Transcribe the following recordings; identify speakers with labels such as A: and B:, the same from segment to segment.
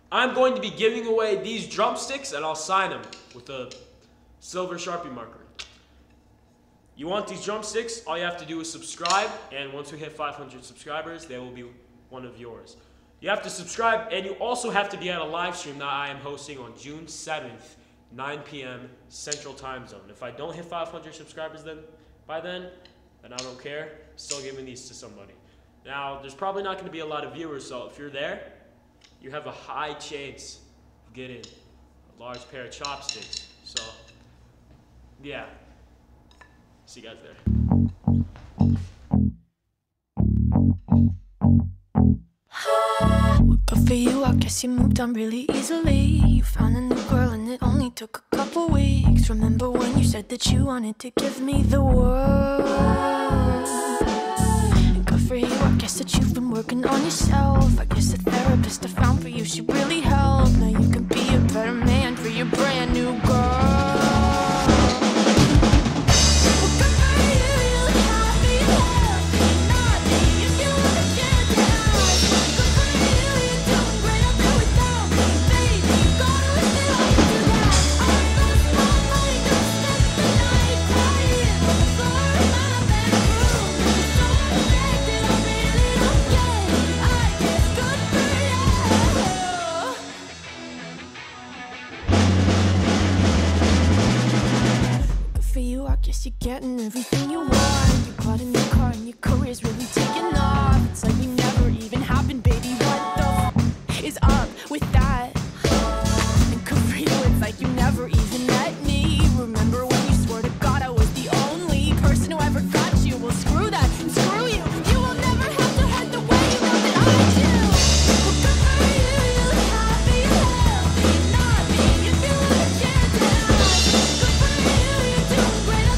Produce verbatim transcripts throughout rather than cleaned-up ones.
A: I'm going to be giving away these drumsticks, and I'll sign them with a silver Sharpie marker. You want these drumsticks? All you have to do is subscribe, and once we hit five hundred subscribers, they will be one of yours. You have to subscribe, and you also have to be at a live stream that I am hosting on June seventh, nine p m Central Time Zone. If I don't hit five hundred subscribers then, by then, then I don't care. I'm still giving these to somebody. Now, there's probably not going to be a lot of viewers, so if you're there, you have a high chance of getting a large pair of chopsticks. So, yeah. See you guys there.
B: Good for you, I guess you moved on really easily. You found a new girl and it only took a couple weeks. Remember when you said that you wanted to give me the world? And good for you, I guess that you've been working on yourself. I guess the therapist I found for you should really help. Now you can be a better man for your brand new girl. You're getting everything you want. You bought a new car and your career's really taking off. It's like you never even happened, baby. What the f is up with that? And good for you, it's like you never even met me. Remember when you swore to God I was the only person who ever got you? Well, screw that and screw you. You will never have to hurt the way you know that I do. Well, good for you, you look happy and healthy. Not me, if you want a chance to ask. Good for you, you're doing great.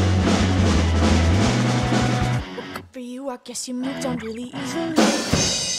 B: I guess you moved on really easily.